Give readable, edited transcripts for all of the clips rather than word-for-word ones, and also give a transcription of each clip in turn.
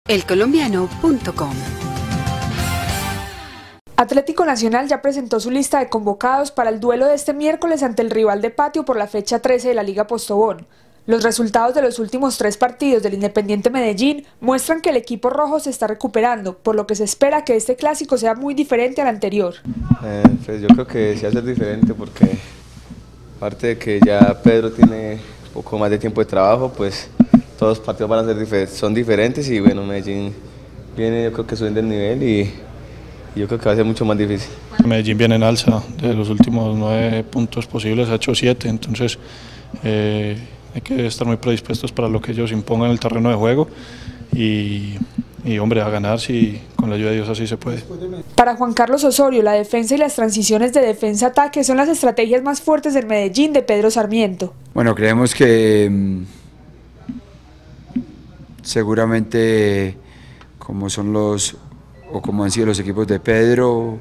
elcolombiano.com. Atlético Nacional ya presentó su lista de convocados para el duelo de este miércoles ante el rival de patio por la fecha 13 de la Liga Postobón. Los resultados de los últimos 3 partidos del Independiente Medellín muestran que el equipo rojo se está recuperando, por lo que se espera que este clásico sea muy diferente al anterior. Pues yo creo que sí va a ser diferente porque aparte de que ya Pedro tiene un poco más de tiempo de trabajo, pues todos los partidos van a ser son diferentes y bueno, Medellín viene yo creo que subiendo el nivel y yo creo que va a ser mucho más difícil. Medellín viene en alza, de los últimos 9 puntos posibles ha hecho 7, entonces hay que estar muy predispuestos para lo que ellos impongan en el terreno de juego y hombre, a ganar si con la ayuda de Dios así se puede. Para Juan Carlos Osorio, la defensa y las transiciones de defensa-ataque son las estrategias más fuertes del Medellín de Pedro Sarmiento. Bueno, creemos que seguramente como han sido los equipos de Pedro,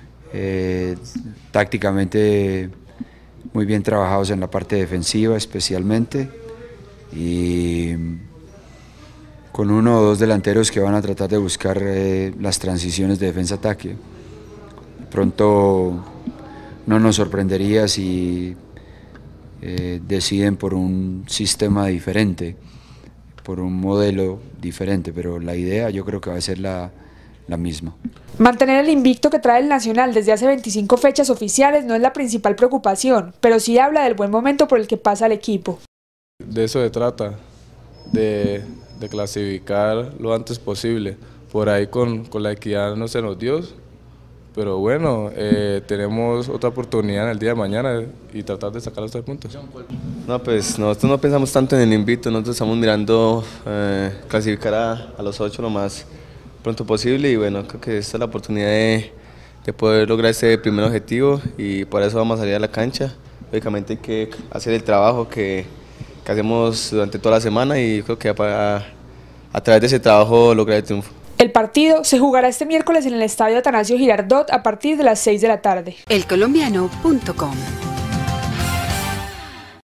tácticamente muy bien trabajados en la parte defensiva especialmente y con 1 o 2 delanteros que van a tratar de buscar las transiciones de defensa-ataque. De pronto no nos sorprendería si deciden por un sistema diferente, por un modelo diferente, pero la idea yo creo que va a ser la misma. Mantener el invicto que trae el Nacional desde hace 25 fechas oficiales no es la principal preocupación, pero sí habla del buen momento por el que pasa el equipo. De eso se trata, de clasificar lo antes posible. Por ahí con la equidad no se nos dio, pero bueno, tenemos otra oportunidad en el día de mañana y tratar de sacar los 3 puntos. No, pues nosotros no pensamos tanto en el invicto, nosotros estamos mirando clasificar a los 8 lo más pronto posible y bueno, creo que esta es la oportunidad de poder lograr ese primer objetivo y por eso vamos a salir a la cancha. Lógicamente hay que hacer el trabajo que hacemos durante toda la semana y creo que a través de ese trabajo lograr el triunfo. El partido se jugará este miércoles en el estadio Atanasio Girardot a partir de las 6 de la tarde. elcolombiano.com